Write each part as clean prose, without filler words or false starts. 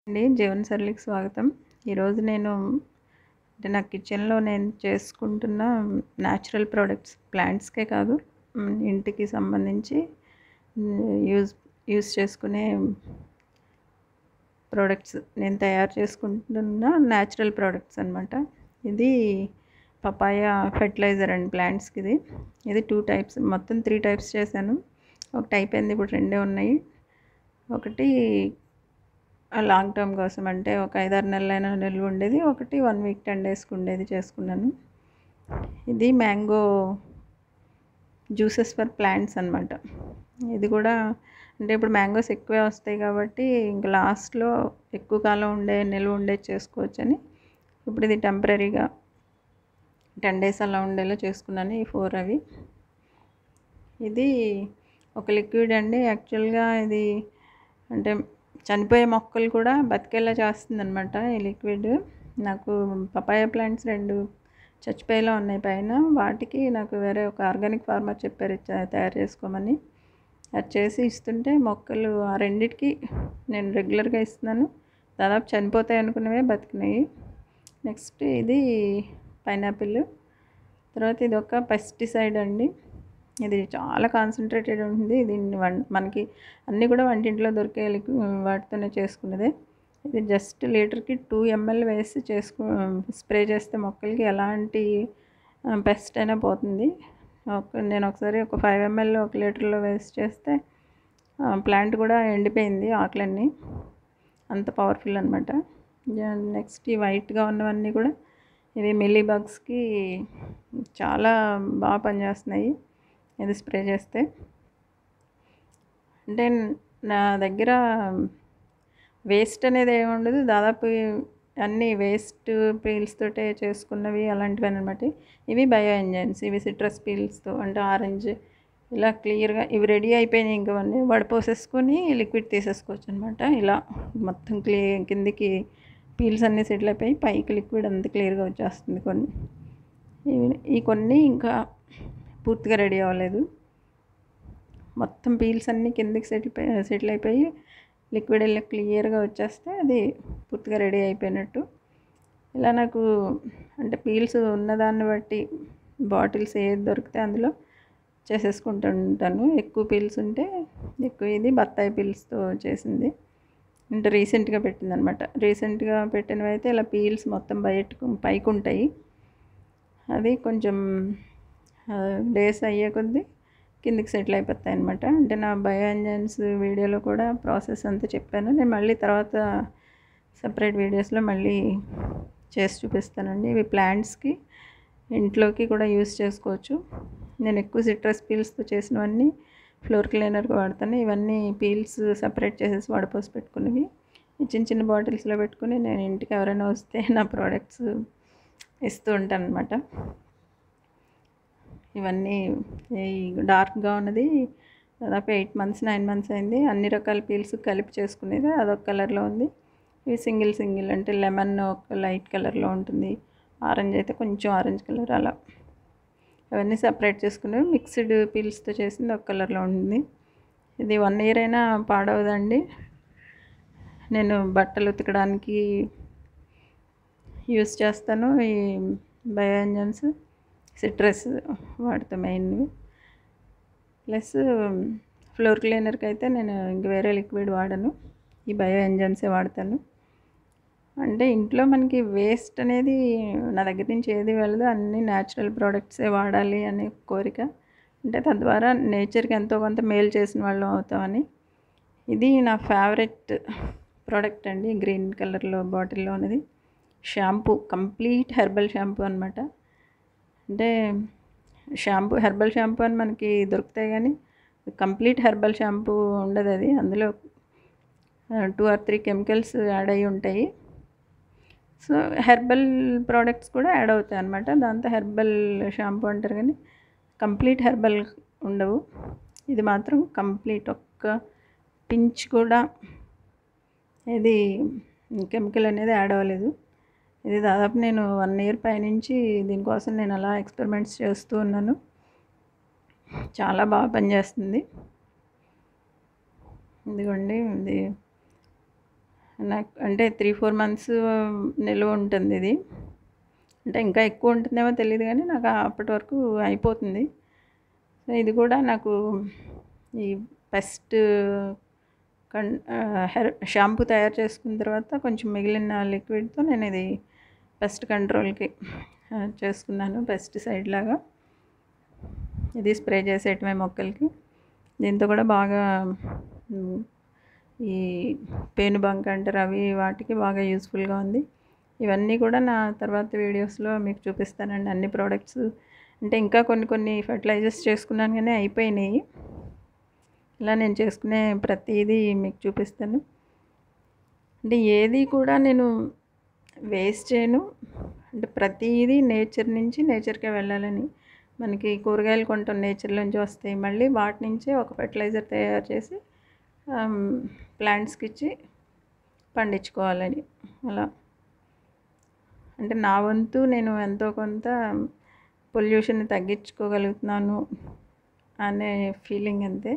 అండి జీవన శైలికి స్వాగతం. ఈరోజు నేను నా కిచెన్‌లో నేను చేసుకుంటున్న న్యాచురల్ ప్రొడక్ట్స్ ప్లాంట్స్‌కే కాదు ఇంటికి సంబంధించి యూజ్ యూజ్ చేసుకునే ప్రొడక్ట్స్ నేను తయారు చేసుకుంటున్న న్యాచురల్ ప్రొడక్ట్స్ అనమాట. ఇది పపాయ ఫెర్టిలైజర్ అండి ప్లాంట్స్‌కి ఇది. ఇది 2 టైప్స్ మొత్తం 3 టైప్స్ చేశాను. ఒకటి అయిపోయింది. ఇప్పుడు 2 ఉన్నాయి. ఒకటి లాంగ్ టర్మ్ కోసం అంటే ఒక 5-6 నెలలైనా నిల్వ ఉండేది. ఒకటి 1 వీక్ 10 డేస్‌కి ఉండేది చేసుకున్నాను. ఇది మ్యాంగో జ్యూసెస్ ఫర్ ప్లాంట్స్ అనమాట. ఇది కూడా అంటే ఇప్పుడు మ్యాంగోస్ ఎక్కువే వస్తాయి కాబట్టి ఇంక లాస్ట్‌లో ఎక్కువ కాలం నిల్వ ఉండేది చేసుకోవచ్చని ఇప్పుడు ఇది టెంపరరీగా 10 డేస్ అలా ఉండేలా చేసుకున్నాను. ఈ 4 అవి. ఇది ఒక లిక్విడ్ అండి. యాక్చువల్‌గా ఇది అంటే చనిపోయే మొక్కలు కూడా బతికేలా చేస్తుందనమాట ఈ లిక్విడ్. నాకు పపాయ ప్లాంట్స్ 2 చచ్చిపోయేలా ఉన్నాయి పైన. వాటికి నాకు వేరే ఒక ఆర్గానిక్ ఫార్మర్ చెప్పారు తయారు చేసుకోమని. అది చేసి ఇస్తుంటే మొక్కలు ఆ రెండిటికి నేను రెగ్యులర్గా ఇస్తున్నాను. దాదాపు చనిపోతాయి అనుకున్నవే బతికినాయి. నెక్స్ట్ ఇది పైనాపిల్. తర్వాత ఇది ఒక పెస్టిసైడ్ అండి. ఇది చాలా కాన్సన్ట్రేటెడ్ ఉంటుంది. దీన్ని మనకి అన్నీ కూడా వంటింట్లో దొరికే వాటితోనే చేసుకున్నదే. ఇది జస్ట్ లీటర్కి 2 ml వేసి స్ప్రే చేస్తే మొక్కలకి ఎలాంటి పెస్ట్ అయినా పోతుంది. నేను ఒకసారి ఒక 5 ml 1 లీటర్లో వేసి చేస్తే ప్లాంట్ కూడా ఎండిపోయింది ఆకులన్నీ. అంత పవర్ఫుల్ అనమాట. నెక్స్ట్ ఈ వైట్గా ఉన్నవన్నీ కూడా ఇవి మిల్లీ బగ్స్కి చాలా బాగా పనిచేస్తున్నాయి ఇది స్ప్రే చేస్తే. అంటే నా దగ్గర వేస్ట్ అనేది ఏమి ఉండదు. దాదాపు అన్నీ వేస్ట్ పీల్స్ తోటే చేసుకున్నవి అలాంటివి అనమాట. ఇవి బయో ఎంజైమ్స్. ఇవి సిట్రస్ పీల్స్తో అంటే ఆరెంజ్ ఇలా క్లియర్గా ఇవి రెడీ అయిపోయినాయి. ఇంకవన్నీ వడపోసేసుకొని లిక్విడ్ తీసేసుకోవచ్చు అనమాట. ఇలా మొత్తం కిందికి పీల్స్ అన్నీ సెటిల్ అయిపోయి పైకి లిక్విడ్ అంత క్లియర్గా వచ్చేస్తుంది. ఈ కొన్ని ఇంకా పూర్తిగా రెడీ అవ్వలేదు. మొత్తం పీల్స్ అన్నీ కిందకి సెటిల్ అయిపోయి లిక్విడ్ ఇలా క్లియర్గా వచ్చేస్తే అది పూర్తిగా రెడీ అయిపోయినట్టు. ఇలా నాకు అంటే పీల్స్ ఉన్నదాన్ని బట్టి బాటిల్స్ ఏది దొరికితే అందులో చేసేసుకుంటుంటాను. ఎక్కువ పీల్స్ ఉంటే ఎక్కువ. ఇది బత్తాయి పీల్స్తో చేసింది. అంటే రీసెంట్గా పెట్టిందనమాట. రీసెంట్గా పెట్టినవి అయితే ఇలా పీల్స్ మొత్తం పైకి ఉంటాయి. అది కొంచెం డేస్ అయ్యే కొద్దీ కిందికి సెటిల్ అయిపోతాయి అనమాట. అంటే నా బయో ఎంజైమ్స్ వీడియోలో కూడా ప్రాసెస్ అంతా చెప్పాను. నేను మళ్ళీ తర్వాత సపరేట్ వీడియోస్లో మళ్ళీ చేసి చూపిస్తానండి. ఇవి ప్లాంట్స్కి ఇంట్లోకి కూడా యూస్ చేసుకోవచ్చు. నేను ఎక్కువ సిట్రస్ పీల్స్తో చేసినవన్నీ ఫ్లోర్ క్లీనర్గా వాడతాను. ఇవన్నీ పీల్స్ సపరేట్ చేసేసి వడపోసి పెట్టుకునేవి చిన్న చిన్న బాటిల్స్లో పెట్టుకుని నేను ఇంటికి ఎవరైనా వస్తే నా ప్రోడక్ట్స్ ఇస్తూ ఉంటాను అనమాట. ఇవన్నీ డార్క్గా ఉన్నది దాదాపు 8 months 9 months అయింది. అన్ని రకాల పీల్స్ కలిపి చేసుకునేది అదొక కలర్లో ఉంది. ఇవి సింగిల్ అంటే లెమన్ ఒక లైట్ కలర్లో ఉంటుంది. ఆరెంజ్ అయితే కొంచెం ఆరెంజ్ కలర్ అలా. అవన్నీ సపరేట్ చేసుకునేవి. మిక్స్డ్ పీల్స్తో చేసింది ఒక కలర్లో ఉంటుంది. ఇది 1 year అయినా పాడవదండి. నేను బట్టలు ఉతకడానికి యూస్ చేస్తాను. ఈ బయో ఎంజైమ్స్ సిట్రస్ వాడతాం మెయిన్వి. ప్లస్ ఫ్లోర్ క్లీనర్కి అయితే నేను ఇంక వేరే లిక్విడ్ వాడను. ఈ బయో ఎంజైమ్సే వాడతాను. అంటే ఇంట్లో మనకి వేస్ట్ అనేది నా దగ్గర నుంచి ఏది వెళ్ళదు. అన్నీ న్యాచురల్ ప్రోడక్ట్సే వాడాలి అనే కోరిక. అంటే తద్వారా నేచర్కి ఎంతో కొంత మేలు చేసిన వాళ్ళం అవుతామని. ఇది నా ఫేవరెట్ ప్రోడక్ట్ అండి. గ్రీన్ కలర్లో బాటిల్లో ఉన్నది షాంపూ. కంప్లీట్ హెర్బల్ షాంపూ అనమాట. అంటే హెర్బల్ షాంపూ అని మనకి దొరుకుతాయి కానీ కంప్లీట్ హెర్బల్ షాంపూ ఉండదు. అది అందులో 2 or 3 కెమికల్స్ యాడ్ అయ్యి ఉంటాయి. సో హెర్బల్ ప్రోడక్ట్స్ కూడా యాడ్ అవుతాయి అన్నమాట. దాంతో హెర్బల్ షాంపూ అంటారు కానీ కంప్లీట్ హెర్బల్ ఉండవు. ఇది మాత్రం కంప్లీట్ ఒక్క పించ్ కూడా ఇది కెమికల్ అనేది యాడ్ అవ్వలేదు. ఇది దాదాపు నేను 1 year పైనుంచి దీనికోసం నేను అలా ఎక్స్పెరిమెంట్స్ చేస్తూ ఉన్నాను. చాలా బాగా పనిచేస్తుంది. ఇదిగోండి ఇది నాకు అంటే 3-4 మంత్స్ నిలువ ఉంటుంది ఇది. అంటే ఇంకా ఎక్కువ ఉంటుందేమో తెలీదు గానీ నాకు అప్పటి వరకు అయిపోతుంది. సో, ఇది కూడా నాకు ఈ పెస్ట్ హెయిర్ షాంపూ తయారు చేసుకున్న తర్వాత కొంచెం మిగిలిన లిక్విడ్‌తో నేనిది పెస్ట్ కంట్రోల్‌కి చేసుకున్నాను. పెస్టిసైడ్ లాగా. ఇది స్ప్రే చేసేయటమే మొక్కలకి. దీంతో కూడా బాగా ఈ పేనుబంక అంటారు అవి వాటికి బాగా యూజ్‌ఫుల్‌గా ఉంది. ఇవన్నీ కూడా నా తర్వాత వీడియోస్‌లో మీకు చూపిస్తానండి అన్ని ప్రోడక్ట్స్. అంటే ఇంకా కొన్ని ఫెర్టిలైజర్స్ చేసుకున్నాను గానీ అయిపోయినాయి. ఇలా నేను చేసుకునే ప్రతీదీ మీకు చూపిస్తాను. అంటే ఏది కూడా నేను వేస్ట్ చేయను. అంటే ప్రతీదీ నేచర్ నుంచి నేచర్‌కే వెళ్ళాలని. మనకి కూరగాయలు కొంటాం నేచర్ నుంచి వస్తాయి. మళ్ళీ వాటి నుంచే ఒక ఫెర్టిలైజర్ తయారు చేసి ప్లాంట్స్‌కిచ్చి పండించుకోవాలని అలా. అంటే నా వంతు నేను ఎంతో కొంత పొల్యూషన్‌ని తగ్గించుకోగలుగుతున్నాను అనే ఫీలింగ్ అంతే.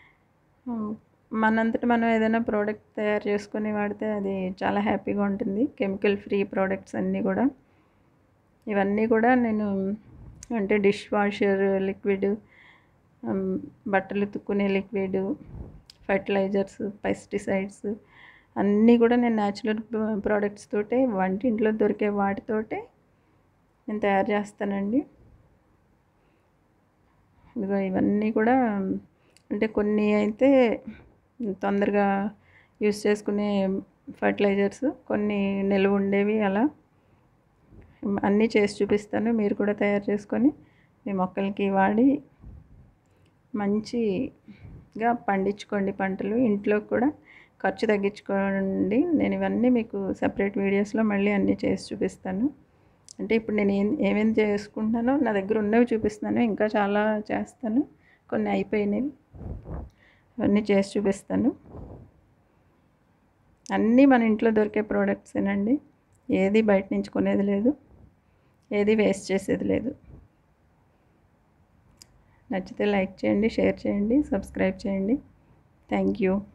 మనంతట మనం ఏదైనా ప్రోడక్ట్ తయారు చేసుకొని వాడితే అది చాలా హ్యాపీగా ఉంటుంది. కెమికల్ ఫ్రీ ప్రోడక్ట్స్ అన్నీ కూడా. ఇవన్నీ కూడా నేను అంటే డిష్ వాషర్ లిక్విడ్, బట్టలు ఉతుక్కునే లిక్విడ్, ఫెర్టిలైజర్స్, పెస్టిసైడ్స్ అన్నీ కూడా నేను న్యాచురల్ ప్రోడక్ట్స్ తోటే వంటింట్లో దొరికే వాటితోటే నేను తయారు చేస్తానండి. ఇదిగో ఇవన్నీ కూడా అంటే కొన్ని అయితే తొందరగా యూస్ చేసుకునే ఫెర్టిలైజర్స్, కొన్ని నిల్వ ఉండేవి అలా అన్నీ చేసి చూపిస్తాను. మీరు కూడా తయారు చేసుకొని మీ మొక్కలకి వాడి మంచిగా పండించుకోండి పంటలు. ఇంట్లో కూడా ఖర్చు తగ్గించుకోండి. నేను ఇవన్నీ మీకు సెపరేట్ వీడియోస్‌లో మళ్ళీ అన్నీ చేసి చూపిస్తాను. అంటే ఇప్పుడు నేను ఏమేమి చేసుకుంటున్నానో నా దగ్గర ఉన్నవి చూపిస్తున్నాను. ఇంకా చాలా చేస్తాను. కొన్ని అయిపోయినవి అవన్నీ చేసి చూపిస్తాను. అన్నీ మన ఇంట్లో దొరికే ప్రోడక్ట్సేనండి. ఏది బయట నుంచి కొనేది లేదు. ఏది వేస్ట్ చేసేది లేదు. నచ్చితే లైక్ చేయండి, షేర్ చేయండి, సబ్స్క్రైబ్ చేయండి. Thank you.